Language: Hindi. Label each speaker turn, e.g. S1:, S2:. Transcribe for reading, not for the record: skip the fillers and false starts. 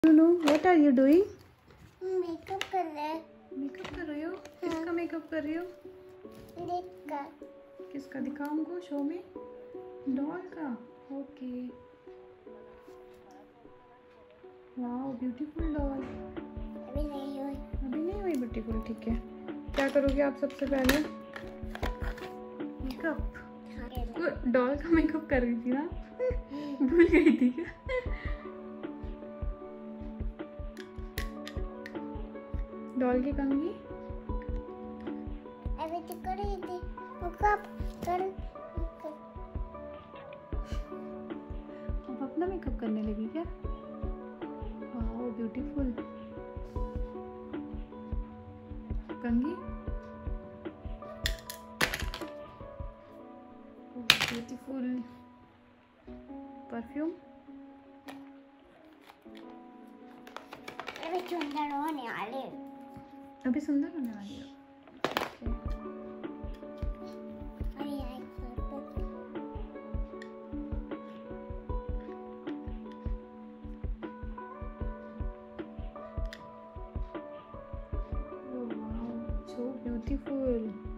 S1: No what are you doing?
S2: Makeup कर रहे हैं।
S1: मेकअप कर रही हो? किसका मेकअप कर रही हो?
S2: देखा
S1: किसका दिखाओ हमको शो में? डॉल का। Okay, wow beautiful doll.
S2: अभी नहीं हुई।
S1: अभी नहीं हुई ब्यूटीफुल, ठीक है। क्या करोगे आप सबसे पहले? मेकअप। डॉल का मेकअप कर रही थी ना? भूल गई थी क्या? डॉल की कंघी
S2: अभी तो कर रही थी। मेकअप कर।
S1: अब अपना मेकअप करने लगी क्या? Wow beautiful. कंघी ब्यूटीफुल। परफ्यूम
S2: अभी सुंदर होने वाले।
S1: अभी सुंदर होने वाली है।
S2: अरे यार
S1: Oh wow, so beautiful.